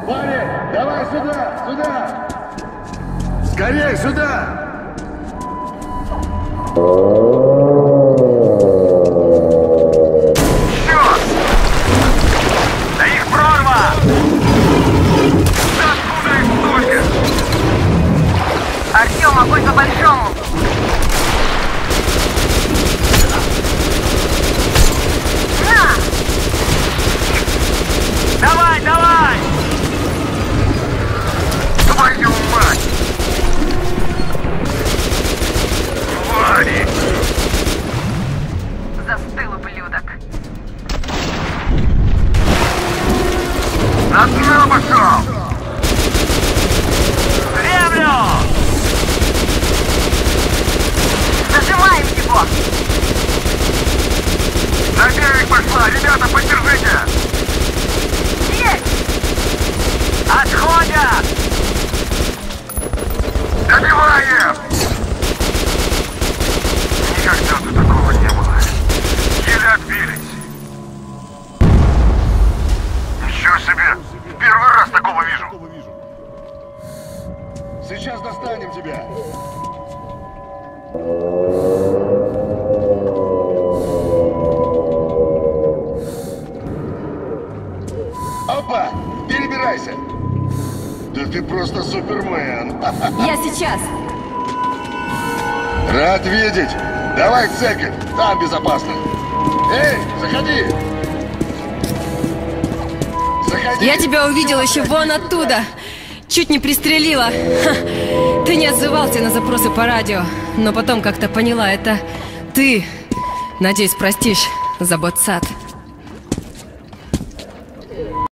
Парень, давай сюда, сюда! Скорей, сюда! Черт! Да их прорва! Да откуда их столько? Артем, огонь по-большому! На! Давай, давай! Твою мать! Твари! Застыл, ублюдок. На дно пошел! Землю! Зажимаем его! На берег пошла! Ребята, поддержите! Есть! Отходят! Добиваем! Никогда тут такого не было. Еле отбились. Ничего себе! В первый раз такого вижу. Сейчас достанем тебя. Опа! Перебирайся! Да ты просто супермен! Я сейчас! Рад видеть! Давай в церковь, там безопасно! Эй, заходи! Заходи! Я тебя увидел еще вон оттуда. Чуть не пристрелила. Ха. Ты не отзывался на запросы по радио, но потом как-то поняла, это ты. Надеюсь, простишь за ботсад.